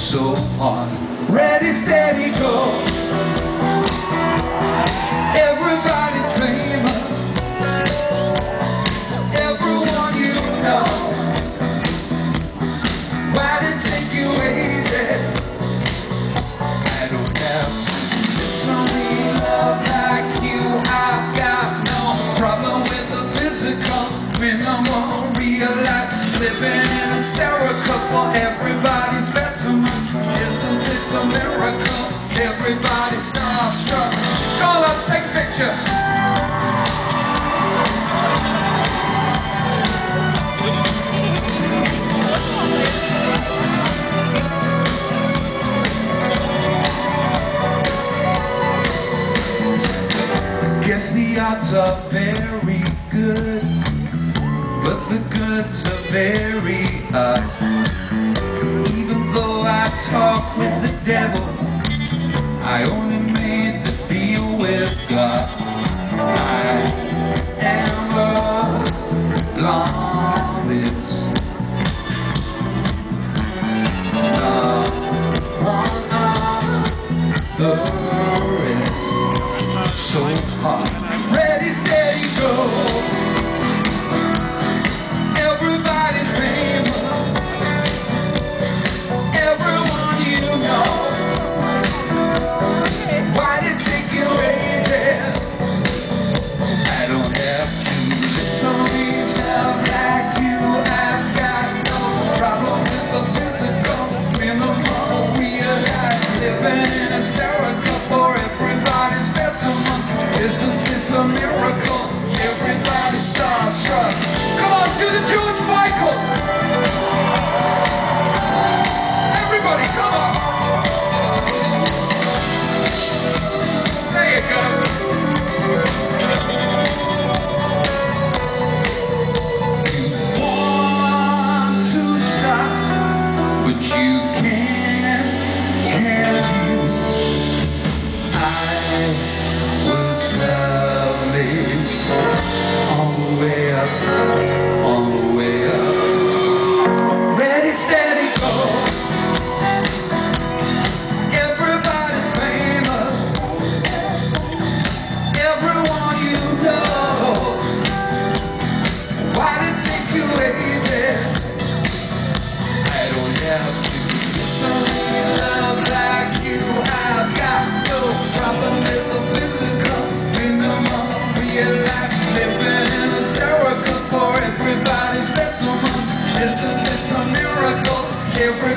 so hard. Ready, steady, go. Everybody famous, everyone you know. Why did it take you waiting? I don't have somebody love like you. I've got no problem with the physical, minimal, real life, living in hysterical for everybody's betterment. Isn't it a miracle? Everybody's starstruck. Go on, let's take a picture. Guess the odds are very good, but the goods are very odd. Even though I talk with the devil, I only made the deal with God. I am a novice, not one of the rest. So hard. Ready, steady, go. Everybody famous, everyone you know. Why did it take you ages? I don't have to listen to love like you. I've got no problem with the physical, minimal, real life, living in hysterical for everybody's betterment. Isn't it a miracle? Everybody's starstruck. Come on, do the George Michael. Everybody, come on. There you go. You want to stop, but you can't. Can you? I was lovely on the way up, on the way up. Ready, steady, go. Everybody famous, everyone you know. Why did it take you ages? I don't have to listen to love like you. I've got no problem with the physical, minimal, real life, living in hysterical for everybody's betterment. Isn't it a miracle?